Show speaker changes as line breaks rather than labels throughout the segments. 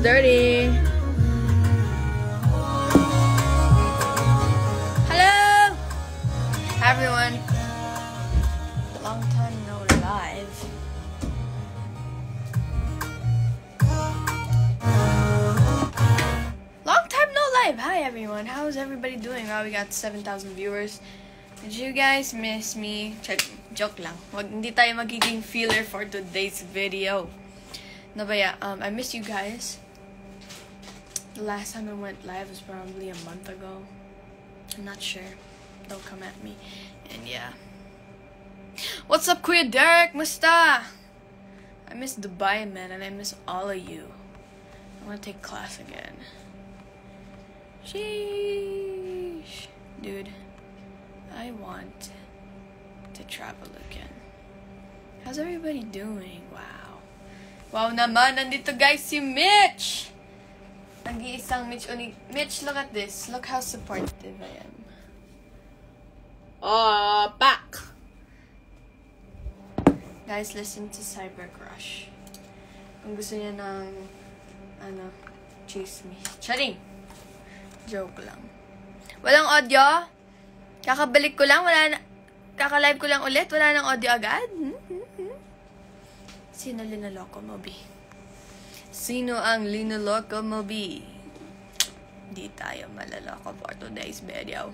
dirty. Hello! Hi everyone. Long time no live. Long time no live. Hi everyone. How's everybody doing? Wow, we got 7,000 viewers. Did you guys miss me? Joke lang. Hindi tayo magiging feeler for today's video. No, but yeah, I miss you guys. The last time I went live was probably a month ago. I'm not sure. Don't come at me. And yeah. What's up, Kuya Derek? Musta? I miss Dubai, man, and I miss all of you. I want to take class again. Sheesh. Dude, I want to travel again. How's everybody doing? Wow. Wow naman, nandito guys si Mitch! Nag-iisang Mitch. Mitch, look at this. Look how supportive I am. Oh, back! Guys, listen to Cyber Crush. Kung gusto niya ng, chismis. Charing! Joke lang. Walang audio? Kakabalik ko lang? Kaka-live ko lang ulit? Wala nang audio agad? Sino linaloko mo, B? Sino ang linaloko mo, B? Di tayo malaloko for today's video.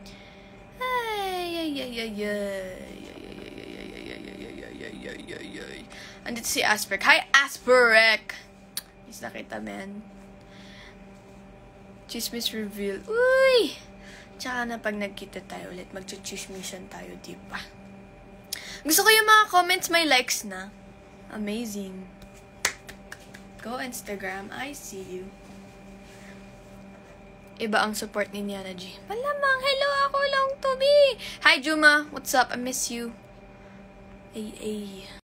Andito si Asperek. Hi, Asperek! Miss na kita, man. Chismis reveal. Uy! Tsaka na pag nagkita tayo ulit, mag-chismisan tayo, di ba? Gusto ko yung mga comments, may likes na. Amazing. Go Instagram, I see you. Iba ang support ni Niana G. Malamang, hello, ako lang to, B. Hi, Juma. What's up? I miss you. Ay.